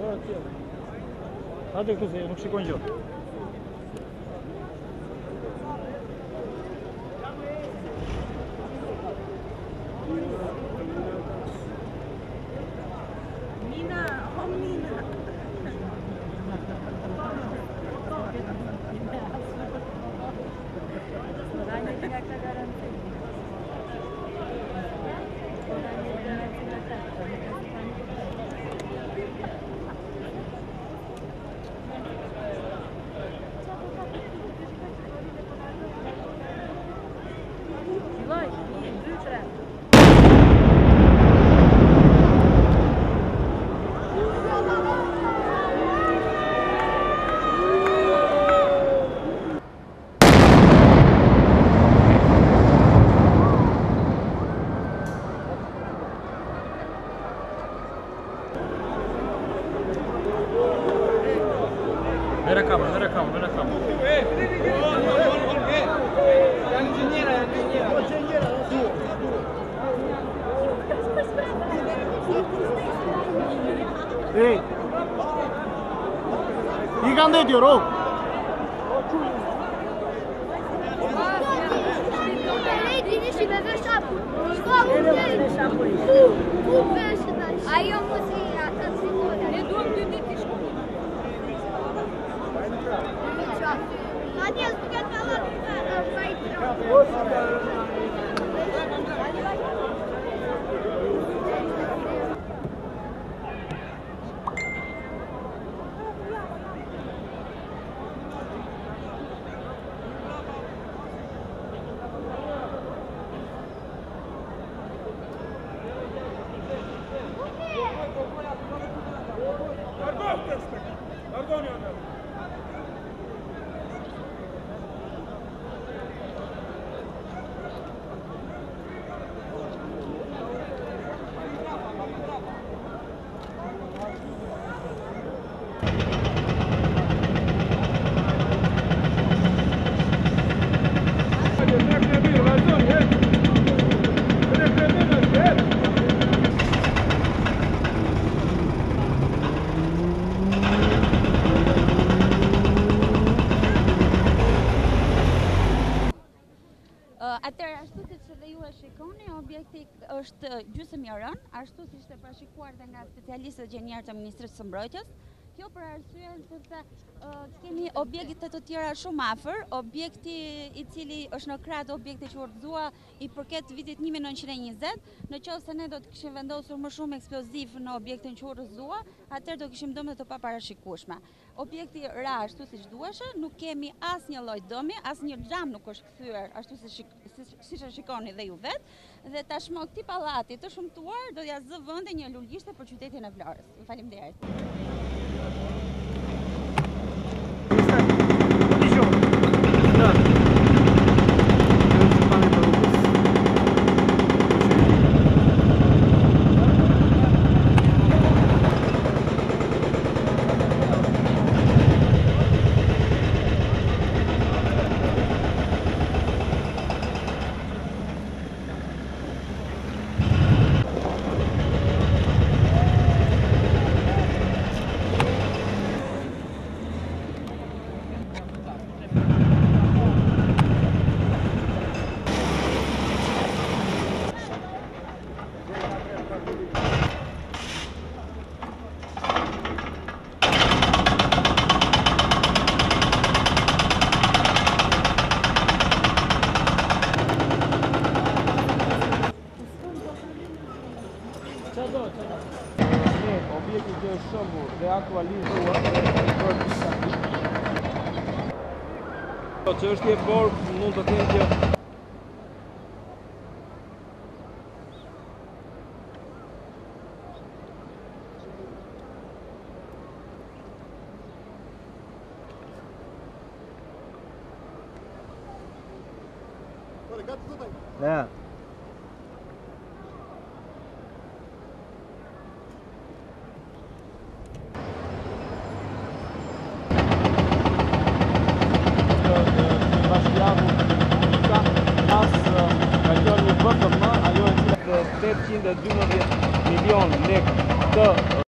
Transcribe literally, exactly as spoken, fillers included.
Hajde këtu se nuk shikojnë gjë. Nina, hom Nina. Vai, dy, tre. Merë kamë, merë kamë, merë kamë. Janë inxhiniera, janë inxhiniera. Ei! I kanë dhe tjero! Ajo muzija, ta sigura. Ne duam dy ditë të shkojmë. Hadi yazık falan. Atëherë, ashtu siç edhe ju e shikoni, objekti është gjysmë i rënë, ashtu siç ishte parashikuar dhe nga specialistët gjenjar të Ministrisë së Mbrojtjes. Kjo për arsye sepse uh, kemi objekte të tjera shumë afër, objekti i cili është në krah të objektit që urtëzua i përket vitit një mijë nëntëqind e njëzet, në qoftë se ne do të kishim vendosur më shumë eksploziv në objektin që urtëzua, atëherë do kishim dëme të paparashikueshme. Objekti ra ashtu siç duheshe, nuk kemi asnjë lloj dëmi, asnjë xham nuk është kthyer ashtu siç siç e shikoni dhe ju vetë, dhe tashmë këtij pallati të shumtuar do ja zë vende një lulishte për qytetin e Vlorës. Faleminderit. Objekti që është shëmbur dhe aktualizuar për çështje, por mund të them që Ja. tetëqind e dymbëdhjetë milion lekë të